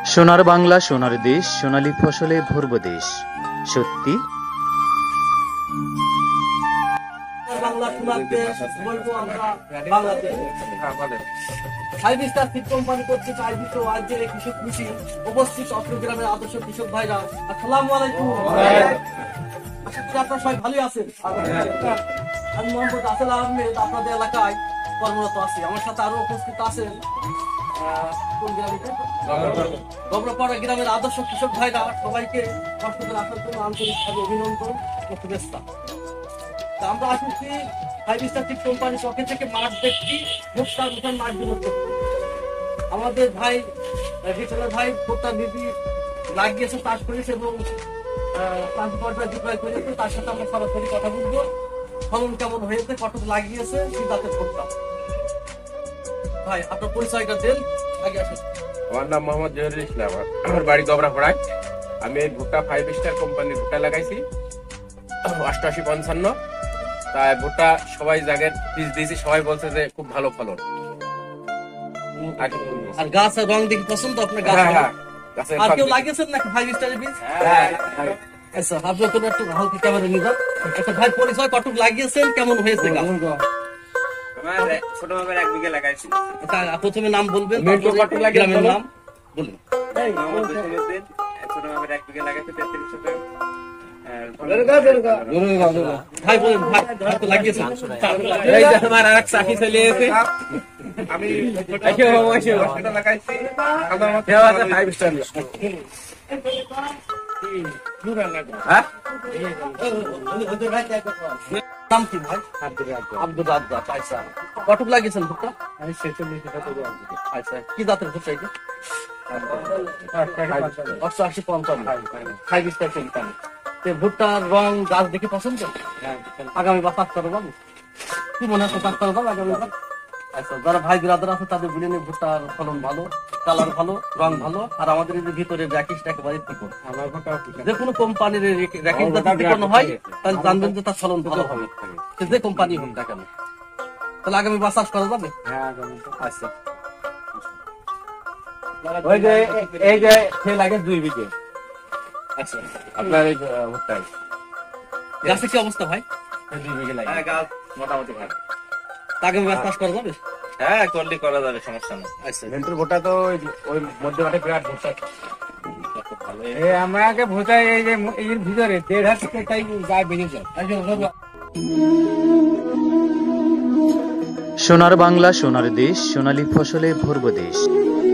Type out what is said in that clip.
সোনার বাংলা, সোনার দেশ, সোনালী ফসলে ভরব দেশ। সত্যি বাংলা সোনার দেশ বলবো আমরা Bangladesh. Five star seed company কর্তৃক আয়োজিত আজকের এই কৃষক মিছিল উপস্থিত অত্র গ্রামের আদর্শ কৃষক ভাইরা, আসসালামু আলাইকুম। আশা করি আপনারা সবাই ভালোই আছেন। আমি মোহাম্মদ আসেল আহমেদ, আপনাদের এলাকায় কর্মরত আছি। আমার সাথে আরো উপস্থিত আছেন কোন গ্রামে? গবরপাড়া গ্রামের আদর্শ কৃষক ভাইরা। সবাইকে কষ্ট করে আসার জন্য আন্তরিকভাবে অভিনন্দন ও শুভেচ্ছা। আমরা আসছি ফাইভ স্টার সিড কোম্পানির পক্ষ থেকে মাঠ দেখছি, ভোক্তার উঠান মাঠ বিনোদ করছি। আমাদের ভাই বিশালের ভাই ভোক্তার বিধি লাগিয়েছে, চাষ করেছে এবং বিক্রয় করেছে। তার সাথে আমরা সরাসরি কথা বলবো, ফলন কেমন হয়েছে, কত লাগিয়েছে, কি জাতের ভোক্তা। ভাই আপনার পরিচয়টা দেন, আগে আসেন। আমার নাম মোহাম্মদ জহিরুল ইসলাম, আমার বাড়ি গবরাপাড়ায়। আমি এই ভুট্টা ফাইভ স্টার কোম্পানির ভুট্টা লাগাইছি 88-55। তাই ভুট্টা সবাই জায়গায় বীজ দিয়েছি, সবাই বলছে যে খুব ভালো ফলন। আর গাছ আর রং দেখি পছন্দ আপনার গাছ? আর কেউ লাগিয়েছেন নাকি ফাইভ স্টারের বীজ? আচ্ছা, আপনি ওখানে একটু হালকা ক্যামেরা নিয়ে যান। আচ্ছা ভাই, পরিচয় কতটুকু লাগিয়েছেন, কেমন হয়েছে গাছ? ছোট ভাবে 1 বিঘা লাগাইছি। আচ্ছা, প্রথমে নাম বলবেন, গ্রামের নাম বলুন। ছোট ভাবে 1 বিঘা লাগাইছি 33 শতক। ভাই বলেন, ভাই তো লাগিয়েছেন। এই যে আমার আরেক সাথী চলে এসেছে। আমি ভুট্টা লাগাইছি সাধারণত 5 স্টার। হ্যাঁ, নাম কি ভাই? আব্দুল রাজ্জাক। আচ্ছা, কতটুকু লাগিয়েছেন ভুট্টা? আচ্ছা, কি জাতের ভুট্টা এটা? 88-55 ফাইভ স্টার কোম্পানি। ভুট্টার রং গাছ দেখে পছন্দ? আগামী বার চাষ করা যাবে? কি মনে হচ্ছে, চাষ করা যাবে আগামী বার? আচ্ছা, যারা ভাই বিরাদার আছে তাদের বলে নিয়ে ভুট্টার ফলন ভালো, কালার ভালো, রং ভালো। আর আমাদের এই যে ভিতরে র্যাকিসটা একেবারে ত্রিকোণ। যে কোনো কোম্পানির র্যাকিস যদি ত্রিকোণ হয় তাহলে জানবেন যে তার ফলন ভালো হবে, যে কোম্পানি হোক না কেন। তাহলে আগামী বার চাষ করা যাবে? আচ্ছা, ওই যে এই যে সে লাগে 2 বিঘে আচ্ছা। আপনার এই ভুট্টায় গাছের কি অবস্থা ভাই? 2 বিঘে লাগে। হ্যাঁ, গাছ মোটামুটি ভালো। আগামী বার চাষ করা যাবে? হ্যাঁ, করলে করা যাবে, সমস্যা নেই। আচ্ছা, ভেন্টুর ভুট্টা তো ওই মধ্যে মাঠে বিরাট ভুট্টা। ভালো। আমাকে ভুটাই এই যে এর ভিতরে 1.5 থেকে তাই গায়ে বেরিয়ে যায়। সোনার বাংলা, সোনার দেশ, সোনালী ফসলে ভরব দেশ।